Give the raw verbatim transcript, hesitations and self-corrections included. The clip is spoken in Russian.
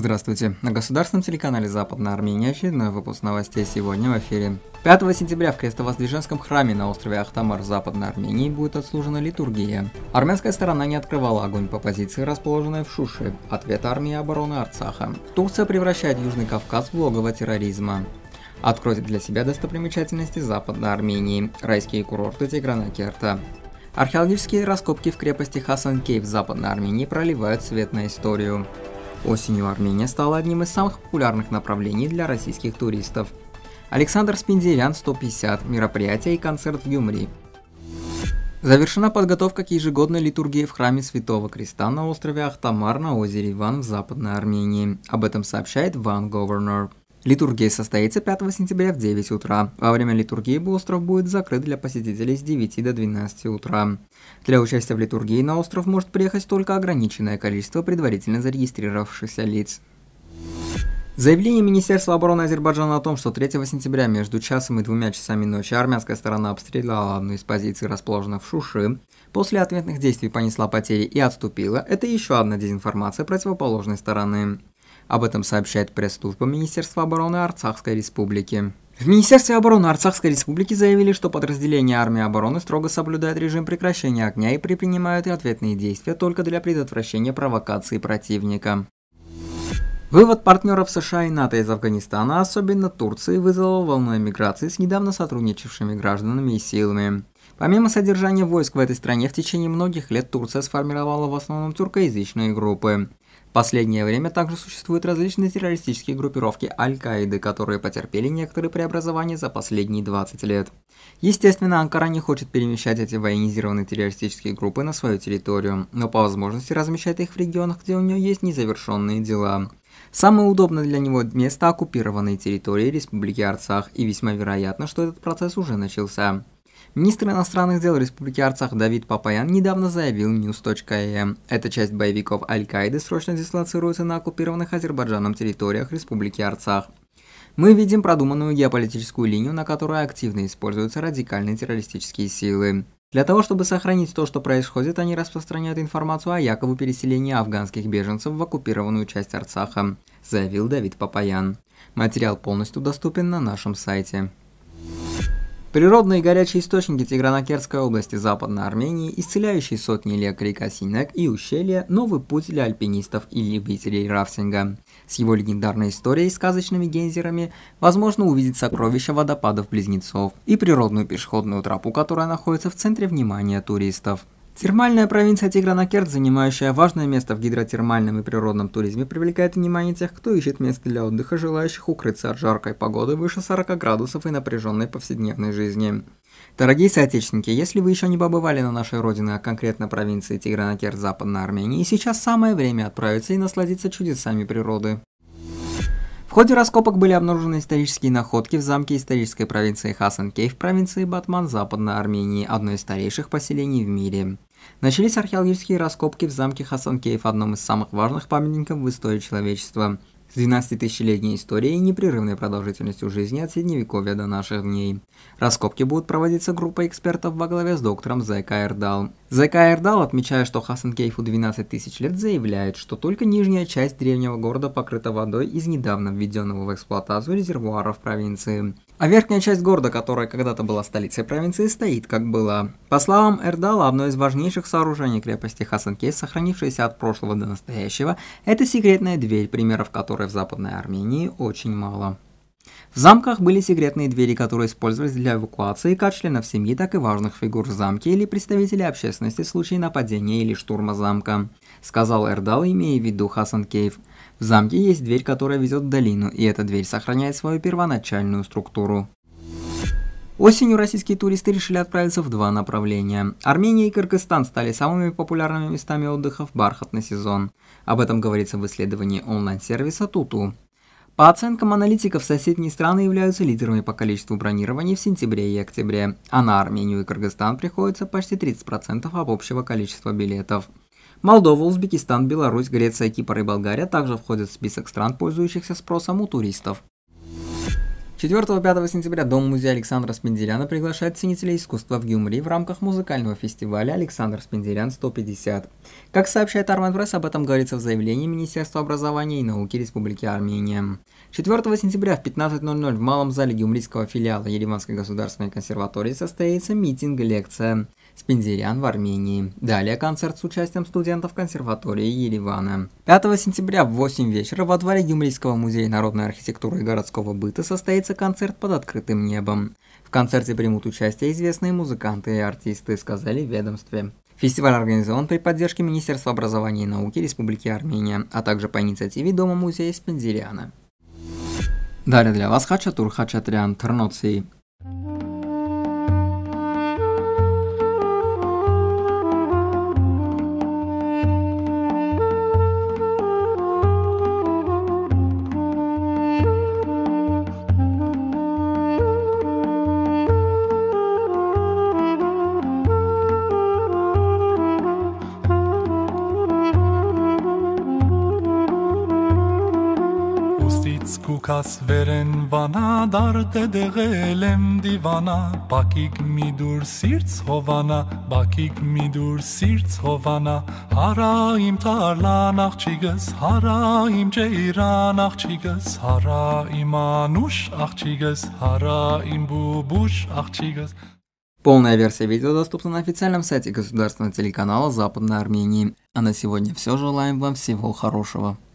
Здравствуйте! На государственном телеканале Западная Армения очередной выпуск новостей сегодня в эфире. пятого сентября в Крестовоздвиженском храме на острове Ахтамар в Западной Армении будет отслужена литургия. Армянская сторона не открывала огонь по позиции, расположенной в Шуши. Ответ армии обороны Арцаха. Турция превращает Южный Кавказ в логово терроризма. Откройте для себя достопримечательности Западной Армении. Райские курорты Тиграна-Керта. Археологические раскопки в крепости Хасан-Кейф в Западной Армении проливают свет на историю. Осенью Армения стала одним из самых популярных направлений для российских туристов. Александр Спиндерян сто пятьдесят, мероприятие и концерт в Гюмри. Завершена подготовка к ежегодной литургии в храме Святого Креста на острове Ахтамар на озере Ван в Западной Армении. Об этом сообщает Ван Governor. Литургия состоится пятого сентября в девять утра. Во время литургии остров будет закрыт для посетителей с девяти до двенадцати утра. Для участия в литургии на остров может приехать только ограниченное количество предварительно зарегистрировавшихся лиц. Заявление Министерства обороны Азербайджана о том, что третьего сентября между часом и двумя часами ночи армянская сторона обстреляла одну из позиций, расположенных в Шуши, после ответных действий понесла потери и отступила, это еще одна дезинформация противоположной стороны. Об этом сообщает пресс-служба Министерства обороны Арцахской Республики. В Министерстве обороны Арцахской Республики заявили, что подразделения армии обороны строго соблюдают режим прекращения огня и предпринимают ответные действия только для предотвращения провокации противника. Вывод партнеров США и НАТО из Афганистана, особенно Турции, вызвал волну эмиграции с недавно сотрудничавшими гражданами и силами. Помимо содержания войск в этой стране, в течение многих лет Турция сформировала в основном тюркоязычные группы. В последнее время также существуют различные террористические группировки Аль-Каиды, которые потерпели некоторые преобразования за последние двадцать лет. Естественно, Анкара не хочет перемещать эти военизированные террористические группы на свою территорию, но по возможности размещает их в регионах, где у нее есть незавершенные дела. Самое удобное для него место – оккупированные территории Республики Арцах, и весьма вероятно, что этот процесс уже начался. Министр иностранных дел Республики Арцах Давид Папаян недавно заявил ньюс точка эм. Эта часть боевиков Аль-Каиды срочно дислоцируется на оккупированных Азербайджаном территориях Республики Арцах. Мы видим продуманную геополитическую линию, на которой активно используются радикальные террористические силы. Для того, чтобы сохранить то, что происходит, они распространяют информацию о якобы переселении афганских беженцев в оккупированную часть Арцаха, заявил Давид Папаян. Материал полностью доступен на нашем сайте. Природные горячие источники Тиграно-Керченской области Западной Армении, исцеляющие сотни лет река Синек и ущелье – новый путь для альпинистов и любителей рафтинга. С его легендарной историей и сказочными гейзерами возможно увидеть сокровища водопадов-близнецов и природную пешеходную тропу, которая находится в центре внимания туристов. Термальная провинция Тиграно-Керчь, занимающая важное место в гидротермальном и природном туризме, привлекает внимание тех, кто ищет место для отдыха, желающих укрыться от жаркой погоды выше сорока градусов и напряженной повседневной жизни. Дорогие соотечественники, если вы еще не побывали на нашей родине, а конкретно провинции Тиграно-Керчь Западной Армении, сейчас самое время отправиться и насладиться чудесами природы. В ходе раскопок были обнаружены исторические находки в замке исторической провинции Хасан-Кейф в провинции Батман Западной Армении, одной из старейших поселений в мире. Начались археологические раскопки в замке Хасан-Кейф, одном из самых важных памятников в истории человечества, с двенадцатитысячелетней историей и непрерывной продолжительностью жизни от средневековья до наших дней. Раскопки будут проводиться группой экспертов во главе с доктором Зека Эрдал. Зека Эрдал, отмечая, что Хасан-Кейфу двенадцать тысяч лет, заявляет, что только нижняя часть древнего города покрыта водой из недавно введенного в эксплуатацию резервуара в провинции. А верхняя часть города, которая когда-то была столицей провинции, стоит как была. По словам Эрдала, одно из важнейших сооружений крепости Хасан-Кейф, сохранившееся от прошлого до настоящего, это секретная дверь, примеров которой в Западной Армении очень мало. В замках были секретные двери, которые использовались для эвакуации как членов семьи, так и важных фигур в замке или представителей общественности в случае нападения или штурма замка, сказал Эрдал, имея в виду Хасан-Кейф. В замке есть дверь, которая ведет в долину, и эта дверь сохраняет свою первоначальную структуру. Осенью российские туристы решили отправиться в два направления. Армения и Кыргызстан стали самыми популярными местами отдыха в бархатный сезон. Об этом говорится в исследовании онлайн-сервиса Туту. По оценкам аналитиков, соседние страны являются лидерами по количеству бронирований в сентябре и октябре, а на Армению и Кыргызстан приходится почти тридцать процентов от общего количества билетов. Молдова, Узбекистан, Беларусь, Греция, Кипр и Болгария также входят в список стран, пользующихся спросом у туристов. четвёртого-пятого сентября Дом-музей Александра Спенделяна приглашает ценителей искусства в Гюмри в рамках музыкального фестиваля «Александр Спенделян сто пятьдесят». Как сообщает Армен Пресс, об этом говорится в заявлении Министерства образования и науки Республики Армения. четвёртого сентября в пятнадцать ноль ноль в малом зале Гюмрийского филиала Ереванской государственной консерватории состоится митинг-лекция «Спенделян в Армении». Далее концерт с участием студентов консерватории Еревана. пятого сентября в восемь вечера во дворе Гюмрийского музея народной архитектуры и городского быта состоится концерт под открытым небом. В концерте примут участие известные музыканты и артисты, сказали в ведомстве. Фестиваль организован при поддержке Министерства образования и науки Республики Армения, а также по инициативе Дома-музея Спенделяна. Далее для вас Хачатур Хачатрян Тарноций. Կուքաս վերեն վանա դարդե դեղել եմ դիվանա բակիկ մի դուր սիրց հովանա բակիկ մի դուր սիրց հովանա հարա իմ տարլան աղջիկս հարա իմ ջեյրան աղջիկս հարա իմ անուշ աղջիկս հարա իմ բուբուշ աղջիկս. Полная версия видео доступна на официальном сайте государственного телеканала Западной Армении. А на сегодня все. Желаем вам всего хорошего.